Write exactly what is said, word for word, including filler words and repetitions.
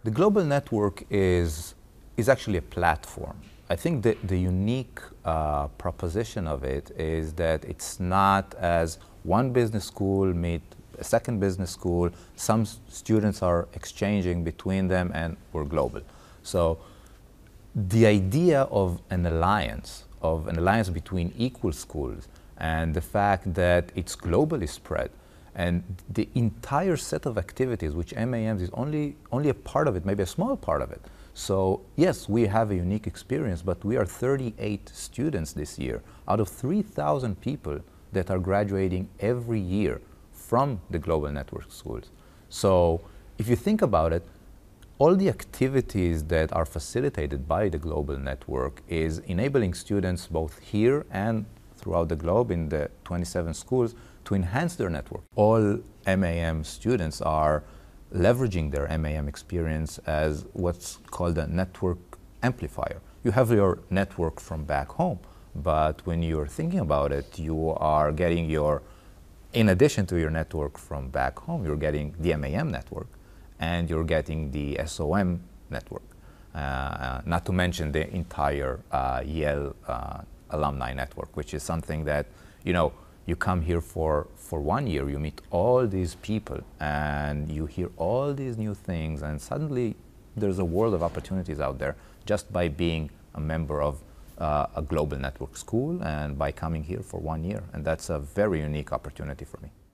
The global network is, is actually a platform. I think that the unique uh, proposition of it is that it's not as one business school meet a second business school, some students are exchanging between them and we're global. So the idea of an alliance, of an alliance between equal schools and the fact that it's globally spread and the entire set of activities, which M A Ms is only, only a part of it, maybe a small part of it. So yes, we have a unique experience, but we are thirty-eight students this year out of three thousand people that are graduating every year from the global network schools. So if you think about it, all the activities that are facilitated by the global network is enabling students both here and throughout the globe in the twenty-seven schools to enhance their network. All M A M students are leveraging their M A M experience as what's called a network amplifier. You have your network from back home, but when you're thinking about it, you are getting your, in addition to your network from back home, you're getting the M A M network and you're getting the S O M network, uh, not to mention the entire uh, Yale uh, alumni network, which is something that, you know, you come here for, for one year, you meet all these people and you hear all these new things, and suddenly there's a world of opportunities out there just by being a member of uh, a global network school and by coming here for one year. And that's a very unique opportunity for me.